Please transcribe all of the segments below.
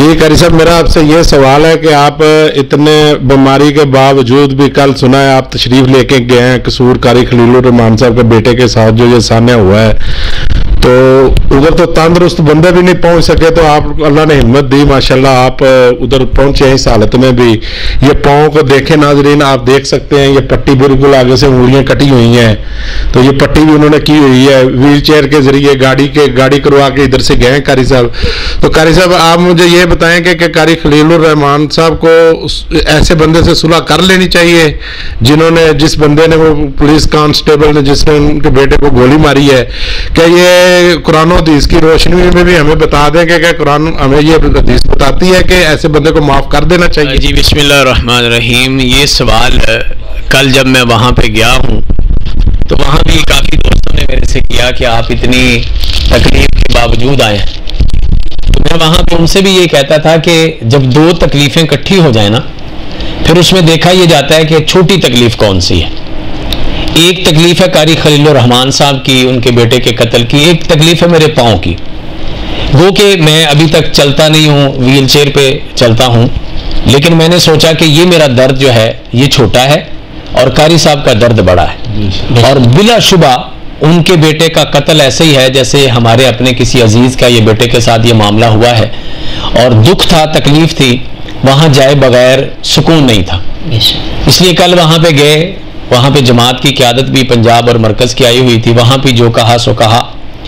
जी कारी साहब, मेरा आपसे ये सवाल है कि आप इतने बीमारी के बावजूद भी कल सुना है आप तशरीफ लेके गए हैं कसूर कारी खलीलुर रहमान साहब के बेटे के साथ जो ये सान्या हुआ है, तो उधर तो तंदुरुस्त बंदे भी नहीं पहुंच सके, तो आप अल्लाह ने हिम्मत दी माशाल्लाह, आप उधर पहुंचे इस हालत में भी। ये पाँव को देखें नाजरीन, आप देख सकते हैं ये पट्टी बिल्कुल आगे से उंगलियां कटी हुई हैं, तो ये पट्टी भी उन्होंने की हुई है। व्हील चेयर के जरिए गाड़ी करवा के इधर से गए कारी साहब। तो कारी साहब आप मुझे ये बताएं कि कारी खलीलुर रहमान साहब को ऐसे बंदे से सुलह कर लेनी चाहिए जिस बंदे ने, वो पुलिस कांस्टेबल ने जिसने उनके बेटे को गोली मारी है, क्या ये कुरान और हदीस की रोशनी में भी हमें बता दें कि क्या कुरान हमें ये हदीस बताती है कि ऐसे बंदे को माफ कर देना चाहिए? जी बिस्मिल्लाहिर्रहमानिर्रहीम। ये सवाल कल जब मैं वहाँ पे गया हूँ तो वहाँ भी काफ़ी दोस्तों ने मेरे से किया कि आप इतनी तकलीफ के बावजूद आए हैं, तो मैं वहाँ पे उनसे भी ये कहता था कि जब दो तकलीफ़ें इकट्ठी हो जाए ना, फिर उसमें देखा ये जाता है कि छोटी तकलीफ़ कौन सी है। एक तकलीफ है कारी खलीलुर रहमान साहब की, उनके बेटे के कत्ल की, एक तकलीफ है मेरे पाँव की। वो कि मैं अभी तक चलता नहीं हूँ, व्हील चेयर पे चलता हूँ, लेकिन मैंने सोचा कि ये मेरा दर्द जो है ये छोटा है और कारी साहब का दर्द बड़ा है, और बिलाशुबा उनके बेटे का कत्ल ऐसे ही है जैसे हमारे अपने किसी अजीज का ये बेटे के साथ ये मामला हुआ है, और दुख था, तकलीफ थी, वहाँ जाए बगैर सुकून नहीं था। इसलिए कल वहाँ पे गए, वहाँ पे जमात की क़यादत भी पंजाब और मरकज़ की आई हुई थी, वहाँ भी जो कहा सो कहा।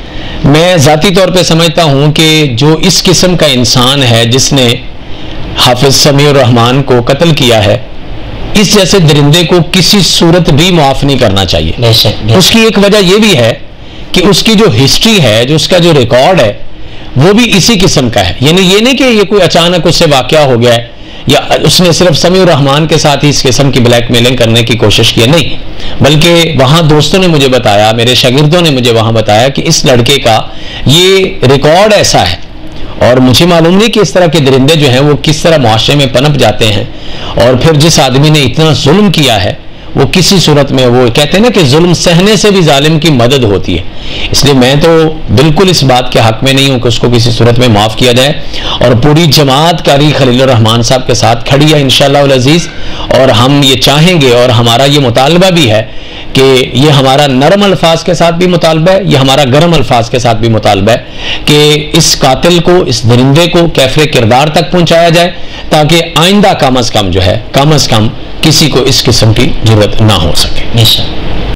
मैं ज़ाती तौर पे समझता हूँ कि जो इस किस्म का इंसान है जिसने हाफिज समीउर रहमान को कत्ल किया है, इस जैसे दरिंदे को किसी सूरत भी माफ़ नहीं करना चाहिए। उसकी एक वजह यह भी है कि उसकी जो हिस्ट्री है, जो उसका जो रिकॉर्ड है, वो भी इसी किस्म का है। यानी ये नहीं कि ये कोई अचानक उससे वाक़या हो गया है या उसने सिर्फ समीउर रहमान के साथ ही इस किस्म की ब्लैकमेलिंग करने की कोशिश की, नहीं, बल्कि वहाँ दोस्तों ने मुझे बताया, मेरे शागिर्दों ने मुझे वहाँ बताया कि इस लड़के का ये रिकॉर्ड ऐसा है, और मुझे मालूम नहीं कि इस तरह के दरिंदे जो हैं वो किस तरह मुआशरे में पनप जाते हैं, और फिर जिस आदमी ने इतना जुल्म किया है वो किसी सूरत में, वो कहते हैं ना कि जुल्म सहने से भी जालिम की मदद होती है। इसलिए मैं तो बिल्कुल इस बात के हक में नहीं हूँ कि उसको किसी सूरत में माफ़ किया जाए, और पूरी जमात कारी खलीलुर रहमान साहब के साथ खड़ी है इंशाअल्लाह अल अज़ीज़। और हम ये चाहेंगे और हमारा ये मुतालबा भी है कि ये हमारा नरम अल्फाज के साथ भी मुतालबा है, ये हमारा गर्म अल्फाज के साथ भी मुतालबा है कि इस कातिल को, इस दरिंदे को कैफरे किरदार तक पहुँचाया जाए, ताकि आइंदा कम अज़ कम जो है, कम अज़ कम किसी को इस किस्म की जरूरत ना हो सके।